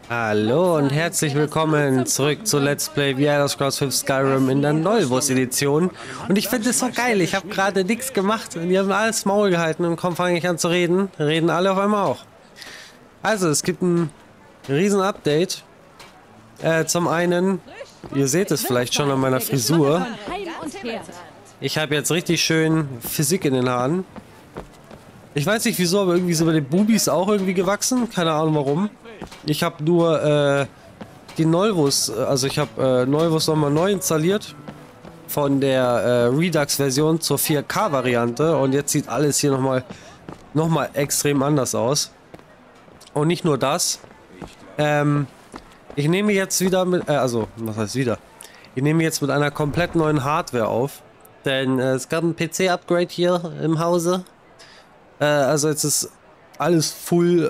Hallo und herzlich willkommen zurück zu Let's Play The Elder Scrolls 5 Skyrim in der Nullbus-Edition. Und ich finde es so geil, ich habe gerade nichts gemacht und die haben alles Maul gehalten und kaum fange ich an zu reden, reden alle auf einmal auch. Also, es gibt ein riesen Update. Zum einen, ihr seht es vielleicht schon an meiner Frisur, ich habe jetzt richtig schön Physik in den Haaren. Ich weiß nicht wieso, aber irgendwie sind bei den Bubis auch irgendwie gewachsen, keine Ahnung warum. Ich habe nur die Nullbus, also ich habe Nullbus nochmal neu installiert von der Redux-Version zur 4K-Variante und jetzt sieht alles hier nochmal extrem anders aus. Und nicht nur das, ich nehme jetzt wieder mit, was heißt wieder? Ich nehme jetzt mit einer komplett neuen Hardware auf, denn es gab ein PC-Upgrade hier im Hause. Also jetzt ist alles Full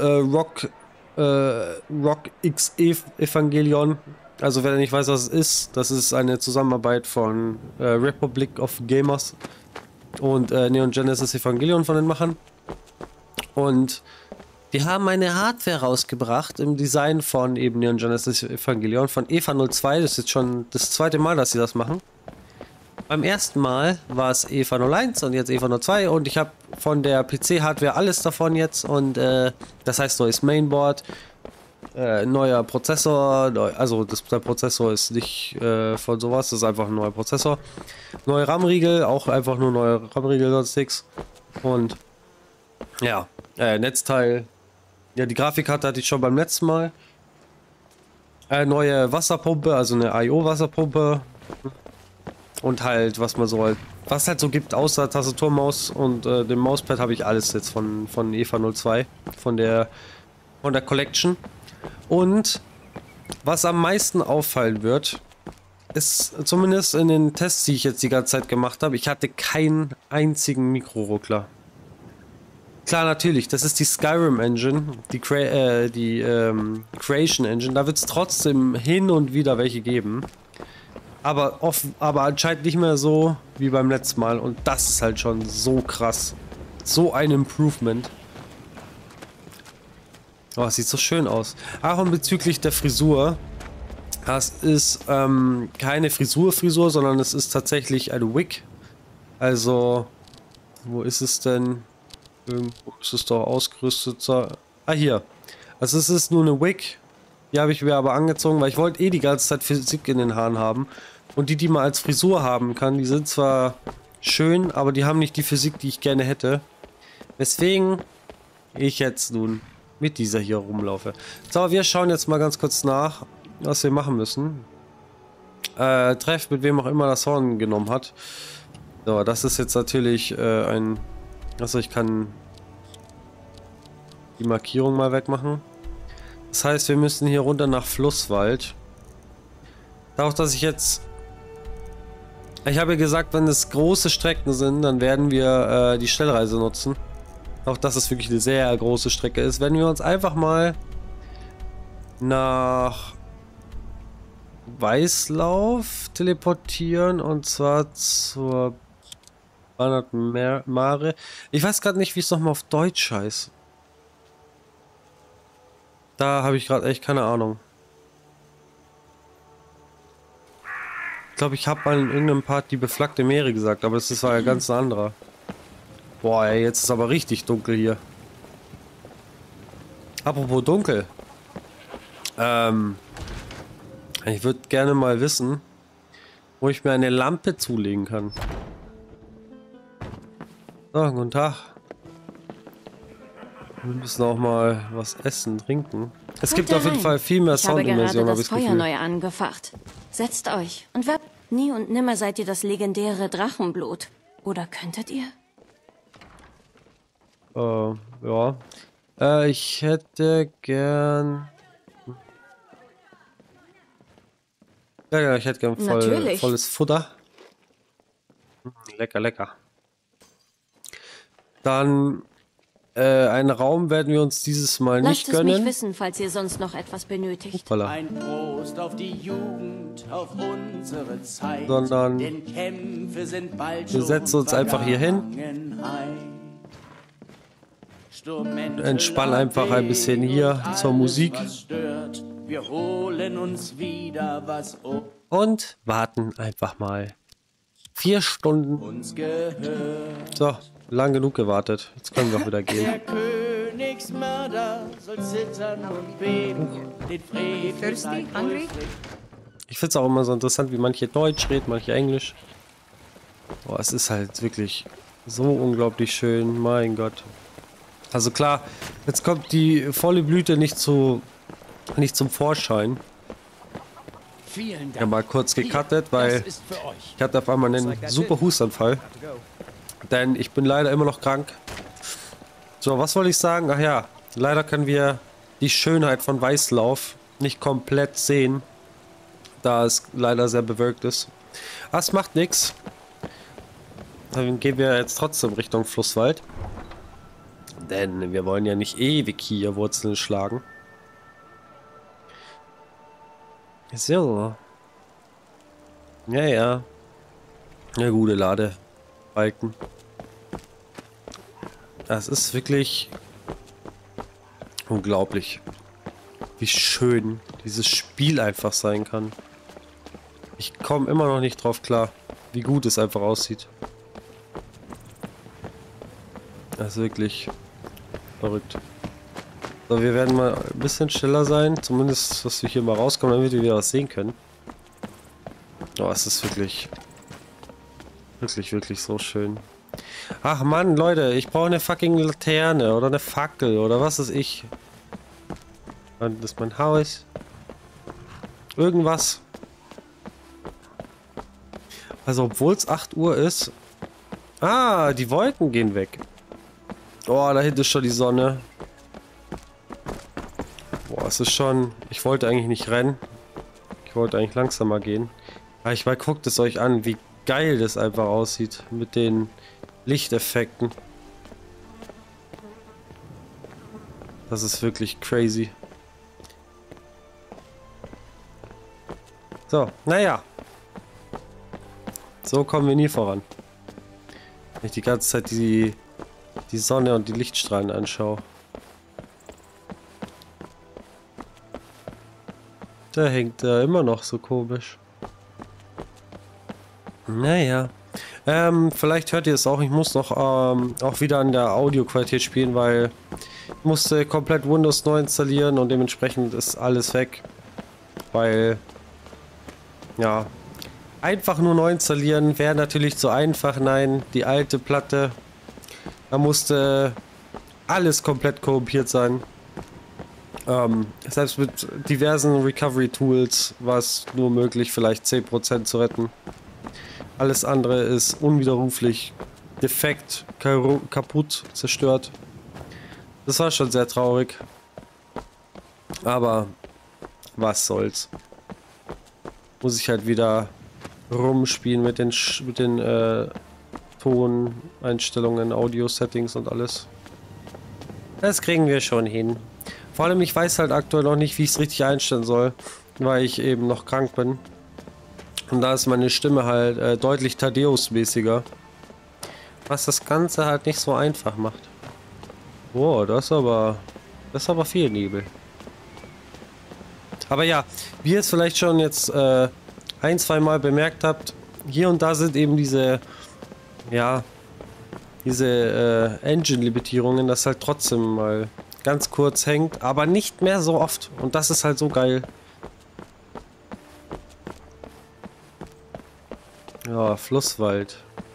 Rock X Evangelion. Also wer nicht weiß, was es ist, das ist eine Zusammenarbeit von Republic of Gamers und Neon Genesis Evangelion von den Machern. Und die haben eine Hardware rausgebracht im Design von eben Neon Genesis Evangelion von EVA 02. Das ist jetzt schon das zweite Mal, dass sie das machen. Beim ersten Mal war es EVA 01 und jetzt EVA 02 und ich habe von der PC-Hardware alles davon jetzt und das heißt neues Mainboard, neuer Prozessor, der Prozessor ist nicht von sowas, das ist einfach ein neuer Prozessor. Neue RAM-Riegel, auch einfach nur neue RAM-Riegel, sonst nichts. Und ja, Netzteil, ja die Grafikkarte hatte ich schon beim letzten Mal. Neue Wasserpumpe, also eine IO-Wasserpumpe. Und halt, was halt so gibt, außer Tastatur, Maus und dem Mauspad habe ich alles jetzt von EVA 02, von der Collection. Und was am meisten auffallen wird, ist zumindest in den Tests, die ich jetzt die ganze Zeit gemacht habe, ich hatte keinen einzigen Mikroruckler. Klar, natürlich, das ist die Skyrim Engine, die Creation Engine, da wird es trotzdem hin und wieder welche geben. Aber anscheinend nicht mehr so wie beim letzten Mal. Und das ist halt schon so krass. So ein Improvement. Oh, es sieht so schön aus. Ach, und bezüglich der Frisur. Das ist keine Frisur, sondern es ist tatsächlich eine Wig. Also, wo ist es denn? Irgendwo ist es doch ausgerüstet. Ah, hier. Also es ist nur eine Wig. Die habe ich mir aber angezogen, weil ich wollte die ganze Zeit Physik in den Haaren haben. Und die man als Frisur haben kann, die sind zwar schön, aber die haben nicht die Physik, die ich gerne hätte. Weswegen ich jetzt nun mit dieser hier rumlaufe. So, wir schauen jetzt mal ganz kurz nach, was wir machen müssen. Treff mit wem auch immer das Horn genommen hat. So, das ist jetzt natürlich also ich kann die Markierung mal wegmachen. Das heißt, wir müssen hier runter nach Flusswald. Auch dass ich habe ja gesagt, wenn es große Strecken sind, dann werden wir die Schnellreise nutzen. Auch dass es wirklich eine sehr große Strecke ist, werden wir uns einfach mal nach Weißlauf teleportieren und zwar zur Banat Mare. Ich weiß gerade nicht, wie es nochmal auf Deutsch heißt. Da habe ich gerade echt keine Ahnung. Ich glaube, ich habe mal in irgendeinem Part die beflaggte Meere gesagt, aber das war ja ganz ein anderer. Boah, ey, jetzt ist aber richtig dunkel hier. Apropos dunkel. Ich würde gerne mal wissen, wo ich mir eine Lampe zulegen kann. So, guten Tag. Wir müssen auch mal was essen, trinken. Es gibt auf jeden Fall viel mehr Soundimmersion, habe ich das Gefühl. Feuer neu angefacht. Setzt euch und werbt. Nie und nimmer seid ihr das legendäre Drachenblut. Oder könntet ihr? Ja. Ich hätte gern... Ja, ich hätte gern volles Futter. Lecker, lecker. Dann... einen Raum werden wir uns dieses Mal nicht gönnen. Lasst es mich wissen, falls ihr sonst noch etwas benötigt. Hoppala. Ein Prost auf die Jugend, auf unsere Zeit. Sondern denn Kämpfe sind bald wir setzen uns einfach hier hin. Entspannen einfach ein bisschen hier zur Musik. Wir holen uns wieder, was Und warten einfach mal. 4 Stunden. uns gehört. So, lang genug gewartet. Jetzt können wir auch wieder gehen. Der Königsmörder soll zittern und beben. Den Frevel sein Ich finde es auch immer so interessant, wie manche Deutsch reden, manche Englisch. Boah, es ist halt wirklich so unglaublich schön. Mein Gott. Also klar, jetzt kommt die volle Blüte nicht zum Vorschein. Vielen Ich habe Dank. mal kurz gecuttet, weil Das ist für euch. ich hatte auf einmal einen super Hustanfall. Denn ich bin leider immer noch krank. So, was wollte ich sagen? Ach ja, leider können wir die Schönheit von Weißlauf nicht komplett sehen, da es leider sehr bewölkt ist. Aber es macht nichts. Dann gehen wir jetzt trotzdem Richtung Flusswald. Denn wir wollen ja nicht ewig hier Wurzeln schlagen. So. Ja, ja. Ja, gute Ladebalken. Das ist wirklich unglaublich, wie schön dieses Spiel einfach sein kann. Ich komme immer noch nicht drauf klar, wie gut es einfach aussieht. Das ist wirklich verrückt. So, wir werden mal ein bisschen schneller sein, zumindest, dass wir hier mal rauskommen, damit wir wieder was sehen können. Oh, es ist wirklich so schön. Ach Mann, Leute, ich brauche eine fucking Laterne oder eine Fackel oder was weiß ich. Das ist mein Haus. Irgendwas. Also, obwohl es 8 Uhr ist. Ah, die Wolken gehen weg. Oh, da hinten ist schon die Sonne. Boah, es ist schon... Ich wollte eigentlich nicht rennen. Ich wollte eigentlich langsamer gehen. Aber ich mal guckt es euch an, wie geil das einfach aussieht mit den Lichteffekten. Das ist wirklich crazy. So, naja. So kommen wir nie voran. Wenn ich die ganze Zeit die Sonne und die Lichtstrahlen anschaue. Der hängt da immer noch so komisch. Naja. Vielleicht hört ihr es auch. Ich muss noch auch wieder an der Audioqualität spielen, weil ich musste komplett Windows neu installieren und dementsprechend ist alles weg. Weil, ja, einfach nur neu installieren wäre natürlich zu einfach. Nein, die alte Platte, da musste alles komplett korrumpiert sein. Selbst mit diversen Recovery-Tools war es nur möglich, vielleicht 10% zu retten. Alles andere ist unwiderruflich defekt, kaputt, zerstört. Das war schon sehr traurig. Aber was soll's. Muss ich halt wieder rumspielen mit den Toneinstellungen, Audio-Settings und alles. Das kriegen wir schon hin. Vor allem, ich weiß halt aktuell noch nicht, wie ich es richtig einstellen soll, weil ich eben noch krank bin. Und da ist meine Stimme halt deutlich Thaddeus-mäßiger. Was das Ganze halt nicht so einfach macht. Boah, das ist aber viel Nebel. Aber ja, wie ihr es vielleicht schon jetzt ein-, zweimal bemerkt habt, hier und da sind eben diese Engine-Limitierungen, das halt trotzdem mal ganz kurz hängt, aber nicht mehr so oft. Und das ist halt so geil. Ja, Flusswald.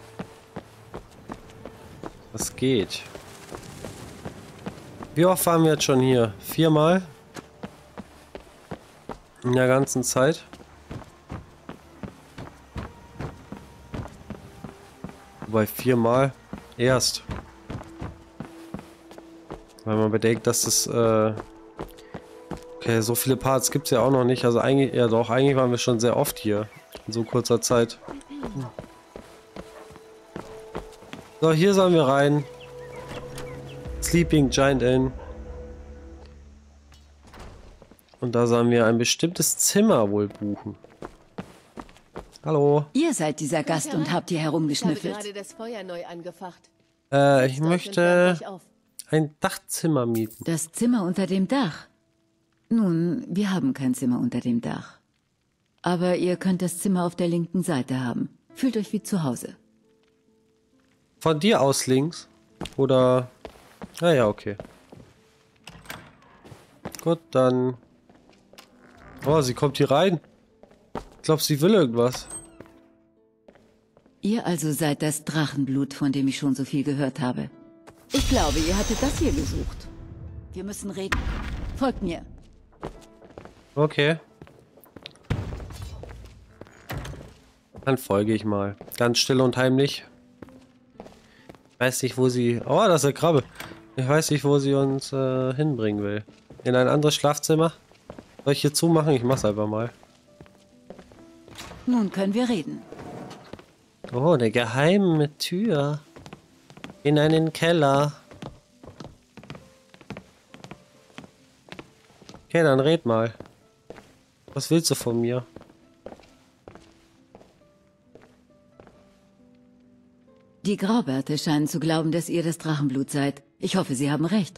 Was geht? Wie oft waren wir jetzt schon hier? 4-mal? In der ganzen Zeit? Wobei 4-mal erst. Weil man bedenkt, dass das okay, so viele Parts gibt es ja auch noch nicht. Also eigentlich, ja doch, eigentlich waren wir schon sehr oft hier. In so kurzer Zeit. So, hier sollen wir rein. Sleeping Giant Inn. Und da sollen wir ein bestimmtes Zimmer wohl buchen. Hallo. Ihr seid dieser Gast und habt hier Ich habe herumgeschnüffelt. gerade das Feuer neu angefacht. Ich möchte ein Dachzimmer mieten. Das Zimmer unter dem Dach. Nun, wir haben kein Zimmer unter dem Dach. Aber ihr könnt das Zimmer auf der linken Seite haben. Fühlt euch wie zu Hause. Von dir aus links? Oder... Naja, okay. Gut, dann... Oh, sie kommt hier rein. Ich glaube, sie will irgendwas. Ihr also seid das Drachenblut, von dem ich schon so viel gehört habe. Ich glaube, ihr hattet das hier gesucht. Wir müssen reden. Folgt mir. Okay. Dann folge ich mal. Ganz still und heimlich. Ich weiß nicht, wo sie... Oh, das ist eine Krabbe. Ich weiß nicht, wo sie uns hinbringen will. In ein anderes Schlafzimmer? Soll ich hier zumachen? Ich mach's einfach mal. Nun können wir reden. Oh, eine geheime Tür. In einen Keller. Okay, dann red mal. Was willst du von mir? Die Graubärte scheinen zu glauben, dass ihr das Drachenblut seid. Ich hoffe, sie haben recht.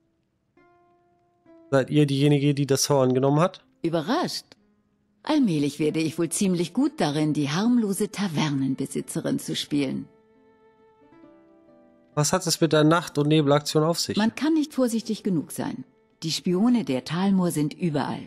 Seid ihr diejenige, die das Horn genommen hat? Überrascht. Allmählich werde ich wohl ziemlich gut darin, die harmlose Tavernenbesitzerin zu spielen. Was hat es mit der Nacht- und Nebelaktion auf sich? Man kann nicht vorsichtig genug sein. Die Spione der Talmor sind überall.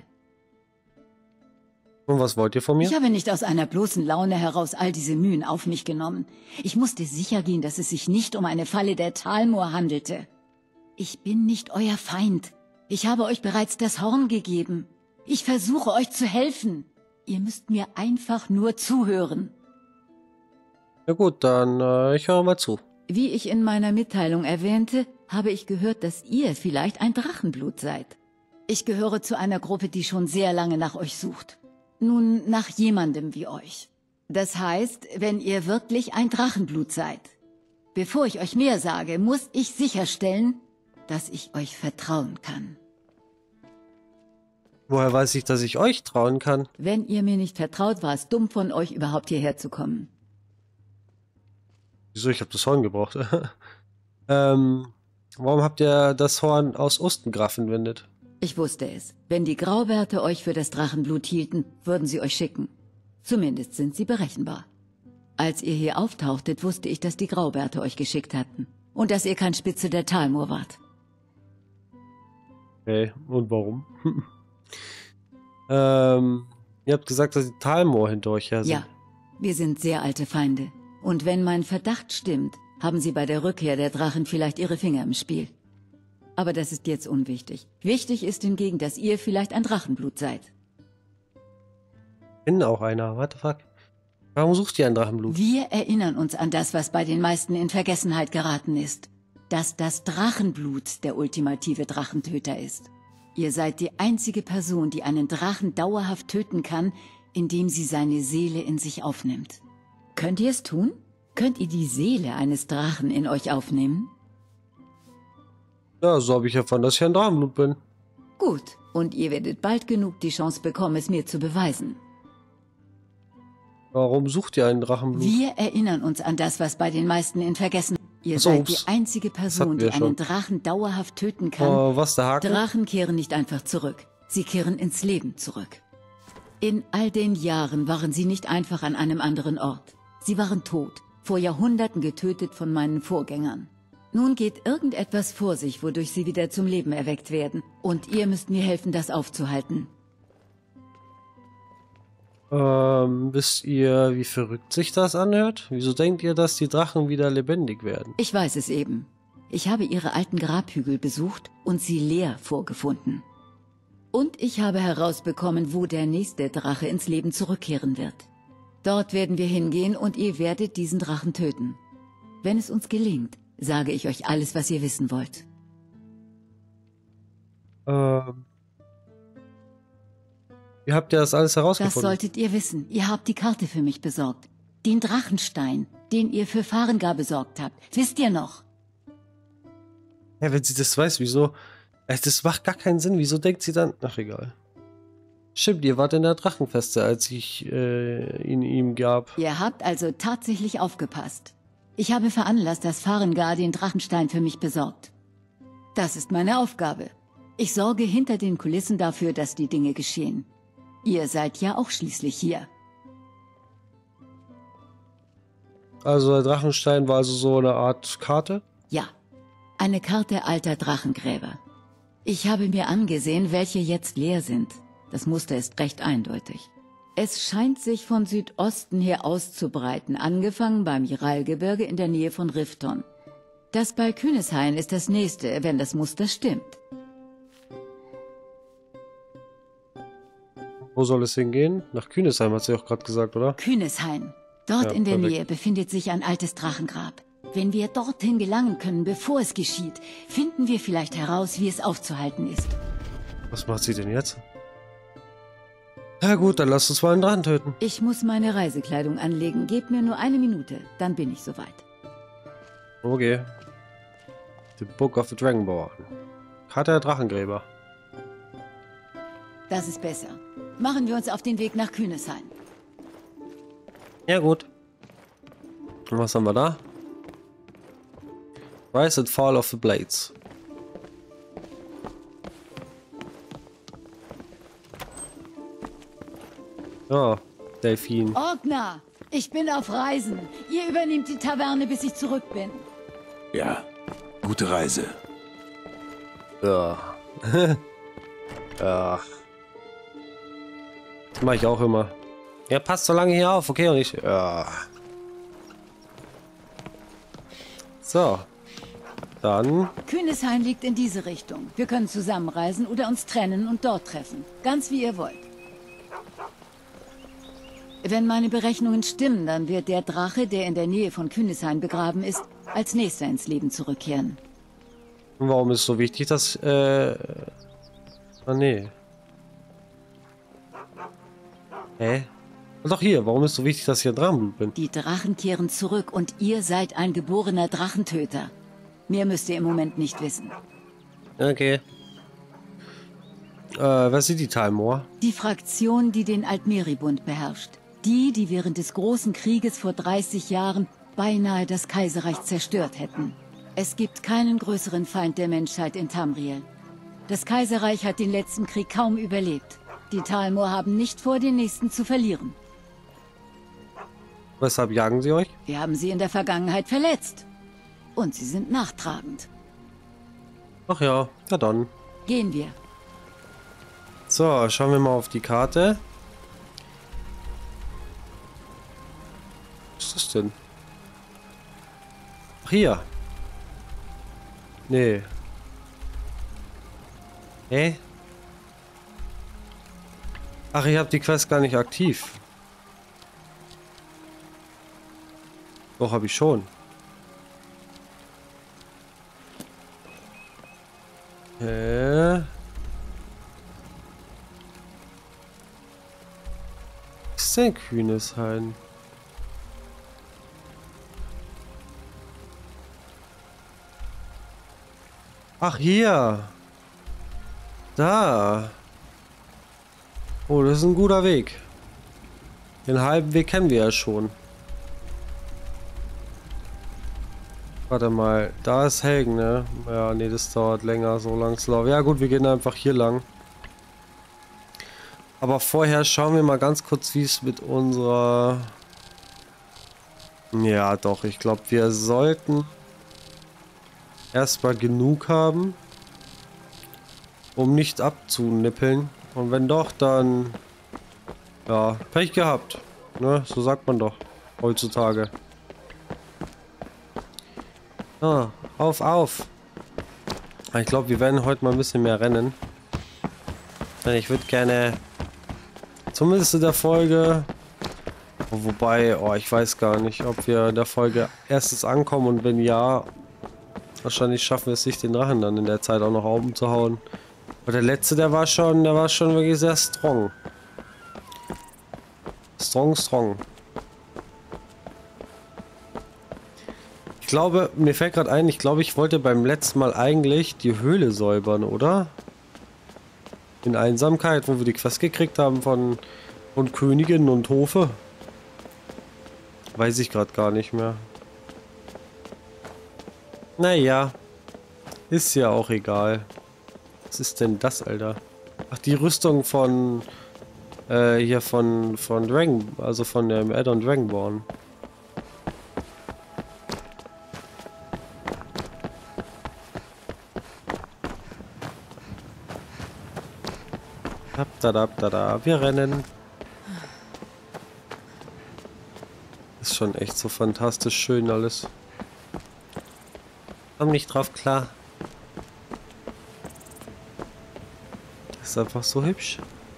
Und was wollt ihr von mir? Ich habe nicht aus einer bloßen Laune heraus all diese Mühen auf mich genommen. Ich musste sicher gehen, dass es sich nicht um eine Falle der Talmor handelte. Ich bin nicht euer Feind. Ich habe euch bereits das Horn gegeben. Ich versuche euch zu helfen. Ihr müsst mir einfach nur zuhören. Ja gut, dann ich höre mal zu. Wie ich in meiner Mitteilung erwähnte, habe ich gehört, dass ihr vielleicht ein Drachenblut seid. Ich gehöre zu einer Gruppe, die schon sehr lange nach euch sucht. Nun, nach jemandem wie euch. Das heißt, wenn ihr wirklich ein Drachenblut seid. Bevor ich euch mehr sage, muss ich sicherstellen, dass ich euch vertrauen kann. Woher weiß ich, dass ich euch trauen kann? Wenn ihr mir nicht vertraut, war es dumm von euch, überhaupt hierher zu kommen. Wieso? Ich habe das Horn gebraucht. Warum habt ihr das Horn aus Ostengraf entwendet? Ich wusste es. Wenn die Graubärte euch für das Drachenblut hielten, würden sie euch schicken. Zumindest sind sie berechenbar. Als ihr hier auftauchtet, wusste ich, dass die Graubärte euch geschickt hatten. Und dass ihr kein Spitzel der Talmor wart. Okay, und warum? Ihr habt gesagt, dass die Talmor hinter euch her sind. Ja, wir sind sehr alte Feinde. Und wenn mein Verdacht stimmt, haben sie bei der Rückkehr der Drachen vielleicht ihre Finger im Spiel. Aber das ist jetzt unwichtig. Wichtig ist hingegen, dass ihr vielleicht ein Drachenblut seid. Ich bin auch einer. What the fuck? Warum sucht ihr ein Drachenblut? Wir erinnern uns an das, was bei den meisten in Vergessenheit geraten ist. Dass das Drachenblut der ultimative Drachentöter ist. Ihr seid die einzige Person, die einen Drachen dauerhaft töten kann, indem sie seine Seele in sich aufnimmt. Könnt ihr es tun? Könnt ihr die Seele eines Drachen in euch aufnehmen? Ja, so habe ich erfahren, dass ich ein Drachenblut bin. Gut, und ihr werdet bald genug die Chance bekommen, es mir zu beweisen. Warum sucht ihr ein Drachenblut? Wir erinnern uns an das, was bei den meisten in Vergessenheit. Ihr So, seid die ups. einzige Person, wir die einen schon. Drachen dauerhaft töten kann. Was der Haken? Drachen kehren nicht einfach zurück. Sie kehren ins Leben zurück. In all den Jahren waren sie nicht einfach an einem anderen Ort. Sie waren tot, vor Jahrhunderten getötet von meinen Vorgängern. Nun geht irgendetwas vor sich, wodurch sie wieder zum Leben erweckt werden. Und ihr müsst mir helfen, das aufzuhalten. Wisst ihr, wie verrückt sich das anhört? Wieso denkt ihr, dass die Drachen wieder lebendig werden? Ich weiß es eben. Ich habe ihre alten Grabhügel besucht und sie leer vorgefunden. Und ich habe herausbekommen, wo der nächste Drache ins Leben zurückkehren wird. Dort werden wir hingehen und ihr werdet diesen Drachen töten. Wenn es uns gelingt, sage ich euch alles, was ihr wissen wollt. Wie habt ihr das alles Das herausgefunden? solltet ihr wissen. Ihr habt die Karte für mich besorgt. Den Drachenstein, den ihr für Farengar besorgt habt. Wisst ihr noch? Ja, wenn sie das weiß, wieso? Das macht gar keinen Sinn. Wieso denkt sie dann... Ach, egal. Stimmt, ihr wart in der Drachenfeste, als ich ihn ihm gab. Ihr habt also tatsächlich aufgepasst. Ich habe veranlasst, dass Farengar den Drachenstein für mich besorgt. Das ist meine Aufgabe. Ich sorge hinter den Kulissen dafür, dass die Dinge geschehen. Ihr seid ja auch schließlich hier. Also der Drachenstein war also so eine Art Karte? Ja, eine Karte alter Drachengräber. Ich habe mir angesehen, welche jetzt leer sind. Das Muster ist recht eindeutig. Es scheint sich von Südosten her auszubreiten, angefangen beim Jiralgebirge in der Nähe von Rifton. Das bei Kühneshain ist das nächste, wenn das Muster stimmt. Wo soll es hingehen? Nach Kühnesheim hat sie auch gerade gesagt, oder? Kühneshain. Dort Ja, in der perfekt. Nähe befindet sich ein altes Drachengrab. Wenn wir dorthin gelangen können, bevor es geschieht, finden wir vielleicht heraus, wie es aufzuhalten ist. Was macht sie denn jetzt? Ja gut, dann lass uns mal einen Drachen töten. Ich muss meine Reisekleidung anlegen. Gebt mir nur 1 Minute, dann bin ich soweit. Okay. The Book of the Dragonborn. Karte der Drachengräber. Das ist besser. Machen wir uns auf den Weg nach Kühneshain. Ja gut. Und was haben wir da? Rise and Fall of the Blades. Ja, Delfin. Ogna, ich bin auf Reisen. Ihr übernehmt die Taverne, bis ich zurück bin. Ja, gute Reise. Ja. Ja. Das mache ich auch immer. Ja, passt so lange hier auf, okay? Und ich. Ja. So. Dann. Kühneshain liegt in diese Richtung. Wir können zusammenreisen oder uns trennen und dort treffen. Ganz wie ihr wollt. Wenn meine Berechnungen stimmen, dann wird der Drache, der in der Nähe von Kühneshain begraben ist, als nächster ins Leben zurückkehren. Warum ist es so wichtig, dass. Ah, nee. Hä? Und doch hier, warum ist es so wichtig, dass ich ein Drachenblut bin? Die Drachen kehren zurück und ihr seid ein geborener Drachentöter. Mehr müsst ihr im Moment nicht wissen. Okay. Was sind die Talmor? Die Fraktion, die den Altmeribund beherrscht. Die während des Großen Krieges vor 30 Jahren beinahe das Kaiserreich zerstört hätten. Es gibt keinen größeren Feind der Menschheit in Tamriel. Das Kaiserreich hat den letzten Krieg kaum überlebt. Die Talmor haben nicht vor, den nächsten zu verlieren. Weshalb jagen sie euch? Wir haben sie in der Vergangenheit verletzt. Und sie sind nachtragend. Ach ja, ja dann. Gehen wir. So, schauen wir mal auf die Karte. Was ist das denn? Ach, hier. Nee. Hä? Ach, ich habe die Quest gar nicht aktiv. Doch, habe ich schon. Was ist denn Kühneshain? Ach, hier. Da. Oh, das ist ein guter Weg. Den halben Weg kennen wir ja schon. Warte mal, da ist Helgen, ne? Ja, nee, das dauert länger, so lang zu laufen. Ja gut, wir gehen einfach hier lang. Aber vorher schauen wir mal ganz kurz, wie es mit unserer... Ja, doch, ich glaube, wir sollten erstmal genug haben, um nicht abzunippeln. Und wenn doch, dann... Ja, Pech gehabt. Ne, so sagt man doch heutzutage. Ah, auf. Ich glaube, wir werden heute mal ein bisschen mehr rennen. Denn ich würde gerne... Zumindest in der Folge... Wobei, oh, ich weiß gar nicht, ob wir in der Folge erstens ankommen und wenn ja... Wahrscheinlich schaffen wir es nicht, den Drachen dann in der Zeit auch noch umzuhauen. Aber der letzte, der war schon wirklich sehr strong. Strong. Ich glaube, mir fällt gerade ein, ich wollte beim letzten Mal eigentlich die Höhle säubern, oder? In Einsamkeit, wo wir die Quest gekriegt haben von Königin und Hofe. Weiß ich gerade gar nicht mehr. Naja, ist ja auch egal. Was ist denn das, Alter? Ach, die Rüstung von hier von Dragon, also von dem Add-on Dragonborn. Wir rennen. Ist schon echt so fantastisch schön alles. Komm nicht drauf klar. Das ist einfach so hübsch.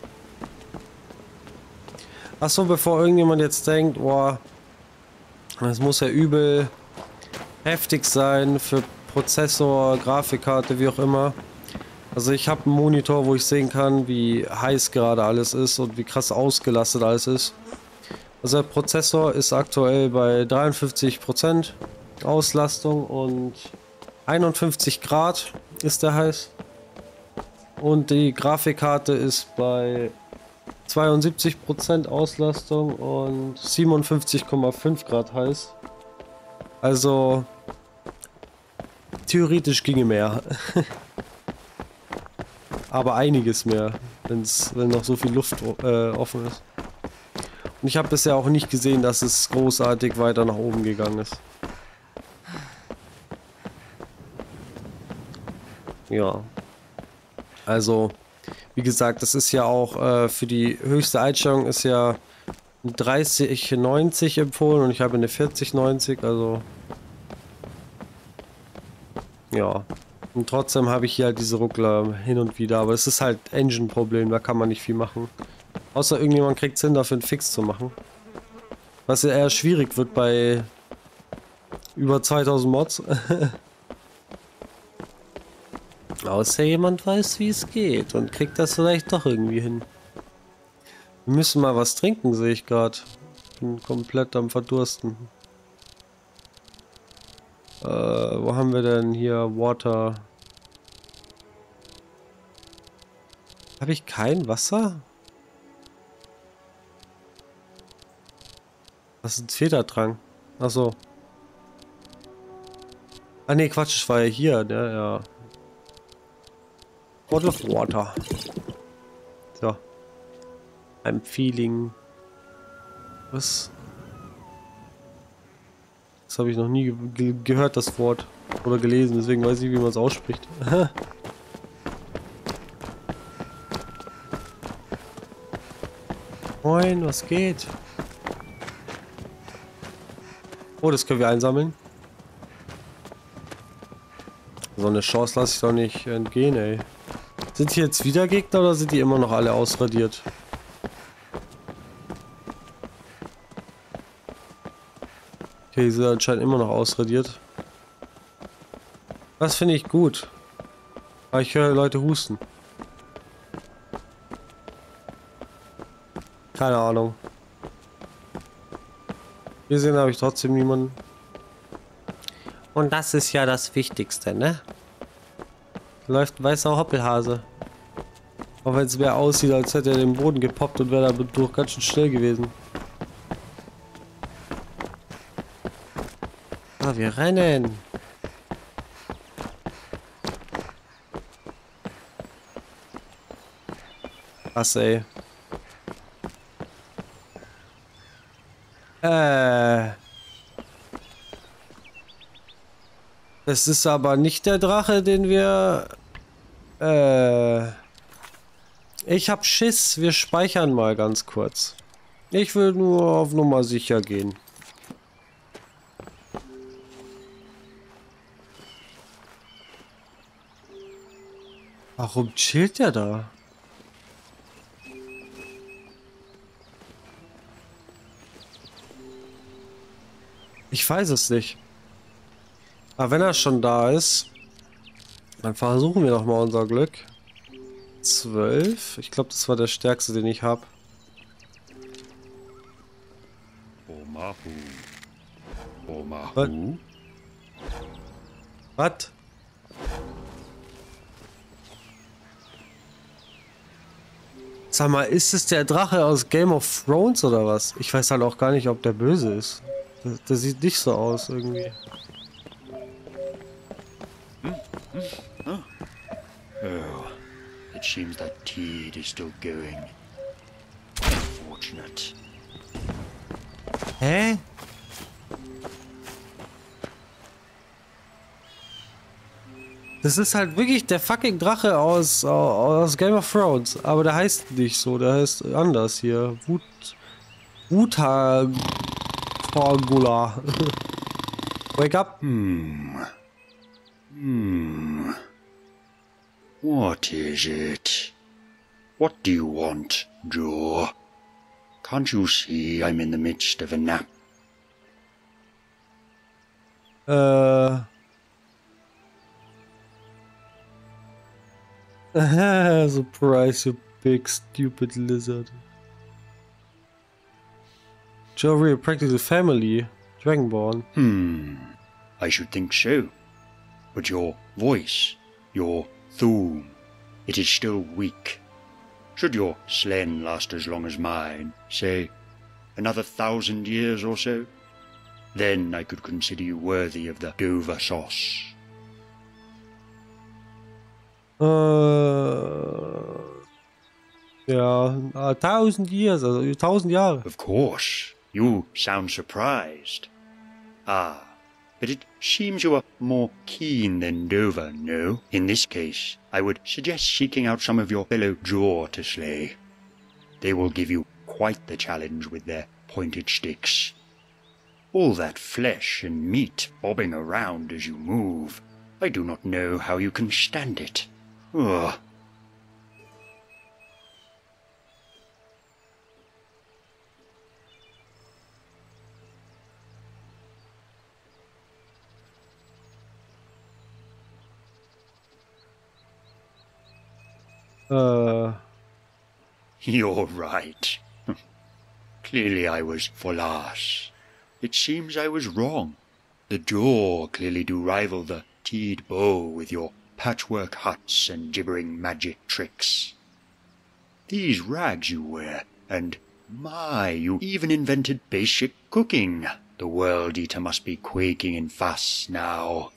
Achso, bevor irgendjemand jetzt denkt, boah, das muss ja übel heftig sein für Prozessor, Grafikkarte, wie auch immer. Also ich habe einen Monitor, wo ich sehen kann, wie heiß gerade alles ist und wie krass ausgelastet alles ist. Also der Prozessor ist aktuell bei 53% Auslastung und 51 Grad ist der heiß. Und die Grafikkarte ist bei 72% Auslastung und 57,5 Grad heiß. Also theoretisch ginge mehr. Aber einiges mehr, wenn noch so viel Luft offen ist. Und ich habe bisher auch nicht gesehen, dass es großartig weiter nach oben gegangen ist. Ja. Also, wie gesagt, das ist ja auch für die höchste Einstellung ist ja 3090 empfohlen und ich habe eine 4090, also ja. Und trotzdem habe ich hier halt diese Ruckler hin und wieder, aber es ist halt Engine-Problem, da kann man nicht viel machen. Außer irgendjemand kriegt es hin, dafür einen Fix zu machen. Was ja eher schwierig wird bei über 2000 Mods. Außer jemand weiß, wie es geht und kriegt das vielleicht doch irgendwie hin. Wir müssen mal was trinken, sehe ich gerade. Bin komplett am Verdursten. Wo haben wir denn hier Water? Habe ich kein Wasser? Was ist ein Federdrang? Achso. Ah ne, Quatsch, ich war ja hier, ne? Ja. Bottle of Water. So. I'm feeling. Was? Das habe ich noch nie gehört, das Wort. Oder gelesen, deswegen weiß ich, wie man es ausspricht. Moin, was geht? Oh, das können wir einsammeln. So eine Chance lasse ich doch nicht entgehen, ey. Sind hier jetzt wieder Gegner oder sind die immer noch alle ausradiert? Okay, die sind anscheinend immer noch ausradiert. Das finde ich gut. Aber ich höre Leute husten. Keine Ahnung. Gesehen habe ich trotzdem niemanden. Und das ist ja das Wichtigste, ne? Läuft ein weißer Hoppelhase. Auch wenn es mehr aussieht, als hätte er den Boden gepoppt und wäre dadurch ganz schön schnell gewesen. Ah, wir rennen. Was, ey? Es ist aber nicht der Drache, den wir... Ich hab Schiss. Wir speichern mal ganz kurz. Ich will nur auf Nummer sicher gehen. Warum chillt der da? Ich weiß es nicht. Aber wenn er schon da ist, dann versuchen wir doch mal unser Glück. 12. Ich glaube, das war der stärkste, den ich habe. Was? Was? Sag mal, ist es der Drache aus Game of Thrones oder was? Ich weiß halt auch gar nicht, ob der böse ist. Der sieht nicht so aus irgendwie. seems that Teed is still going. Unfortunate. Hä? Das ist halt wirklich der fucking Drache aus Game of Thrones. Aber der heißt nicht so, der heißt anders hier. Wutagula. Wake up. What is it? What do you want, Joe? Can't you see I'm in the midst of a nap? Surprise, you big stupid lizard. Joe, we're practically family. Dragonborn. I should think so. But your voice, your Thuum, it is still weak. Should your slen last as long as mine, say, another 1,000 years or so, then I could consider you worthy of the Dover sauce. Ja, 1,000 years, also 1,000 Jahre. Of course, you sound surprised. Ah, but it seems you are more keen than Dover, no? In this case, I would suggest seeking out some of your fellow Jaw to slay. They will give you quite the challenge with their pointed sticks. All that flesh and meat bobbing around as you move. I do not know how you can stand it. Ugh. You're right. Clearly I was Folas. It seems I was wrong. The Jaw clearly do rival the Teed bow with your patchwork huts and gibbering magic tricks. These rags you wear, and my, you even invented basic cooking. The World Eater must be quaking in fuss now.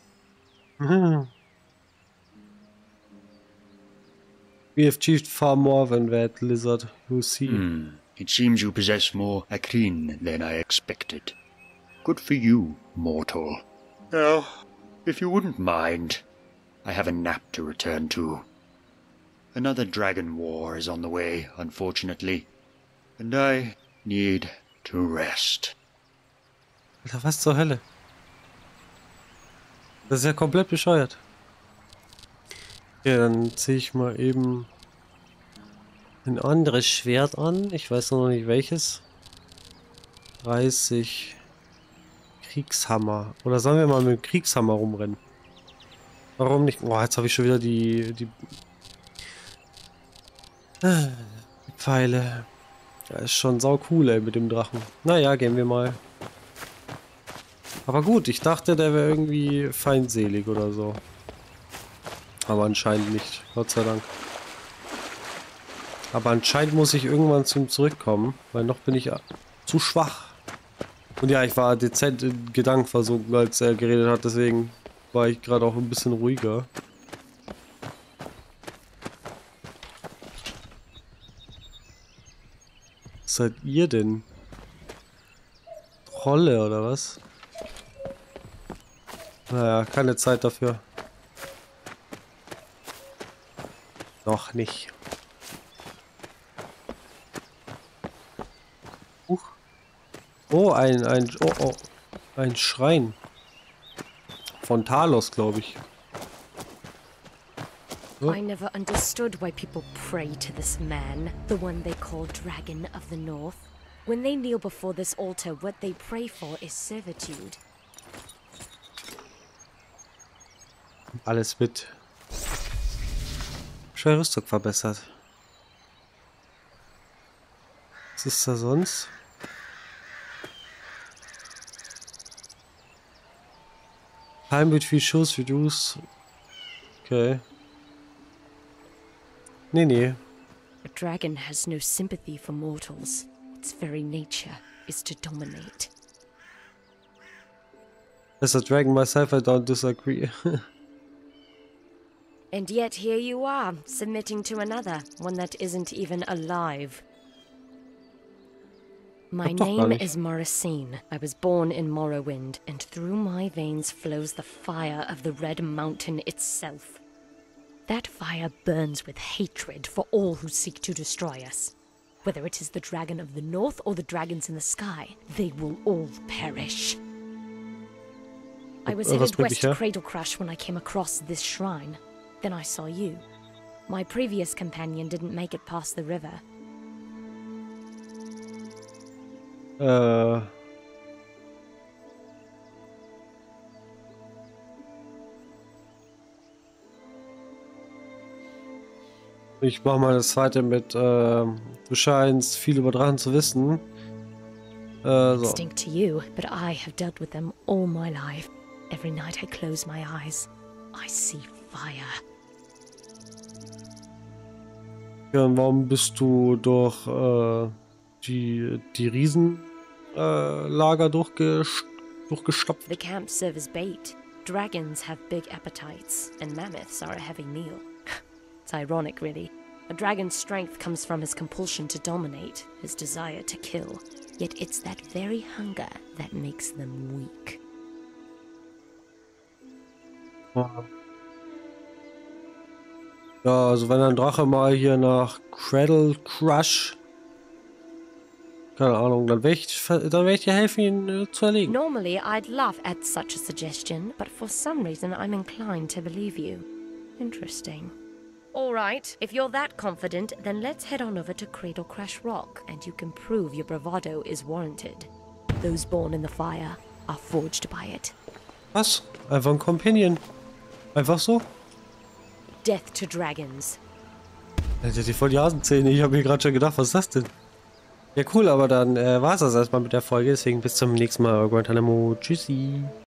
We have achieved far more than that, lizard. You see. It seems you possess more Akrin than I expected. Good for you, mortal. Now, if you wouldn't mind, I have a nap to return to. Another dragon war is on the way, unfortunately, and I need to rest. Alter, was zur Hölle? Das ist ja komplett bescheuert. Okay, dann ziehe ich mal eben ein anderes Schwert an. Ich weiß noch nicht welches. 30 Kriegshammer. Oder sollen wir mal mit dem Kriegshammer rumrennen? Warum nicht? Boah, jetzt habe ich schon wieder die Pfeile. Ja, ist schon sau cool, ey, mit dem Drachen. Naja, gehen wir mal. Aber gut, ich dachte, der wäre irgendwie feindselig oder so. Aber anscheinend nicht, Gott sei Dank. Aber anscheinend muss ich irgendwann zu ihm zurückkommen, weil noch bin ich zu schwach. Und ja, ich war dezent in Gedanken versunken, als er geredet hat, deswegen war ich gerade auch ein bisschen ruhiger. Was seid ihr denn? Trolle oder was? Naja, keine Zeit dafür. Noch nicht. Oh, ein Schrein. Von Talos, glaube ich. Oh. I never understood why people pray to this man, the one they call Dragon of the North. When they kneel before this altar, what they pray for is servitude. Alles mit. Schwere Rüstung verbessert. Was ist da sonst? Time between shows reduce. Okay. Nee. A dragon has no sympathy for mortals. Its very nature is to dominate. As a dragon myself, I don't disagree. And yet here you are, submitting to another, one that isn't even alive. My name is Morrisine. I was born in Morrowind, and through my veins flows the fire of the Red Mountain itself. That fire burns with hatred for all who seek to destroy us. Whether it is the Dragon of the North or the dragons in the sky, they will all perish. I was headed west to Cradlecrush when I came across this shrine. Then I saw you. My previous companion didn't make it past the river. Ich mach mal das zweite mit, du scheinst viel über Drachen zu wissen. So. Distinct to you, but I have dealt with them all my life. Every night I close my eyes, I see fire. Ja, und warum bist du durch die Riesenlager durchgestopft? The camp serve as bait. Dragons have big appetites, and mammoths are a heavy meal. It's ironic, really. A dragon's strength comes from his compulsion to dominate, his desire to kill. Yet it's that very hunger that makes them weak. Ja, also wenn ein Drache mal hier nach Cradlecrush, keine Ahnung, dann werde ich dir helfen, ihn zu erlegen. Normally, I'd laugh at such a suggestion, but for some reason I'm inclined to believe you. Interesting. All right, if you're that confident, then let's head on over to Cradlecrush Rock, and you can prove your bravado is warranted. Those born in the fire are forged by it. Was? Einfach ein Companion. Einfach so? Death to dragons. Das ist ja voll die Hasenzähne. Ich habe mir gerade schon gedacht, was ist das denn? Ja cool, aber dann war es das erstmal mit der Folge. Deswegen bis zum nächsten Mal. Guantanamo. Tschüssi.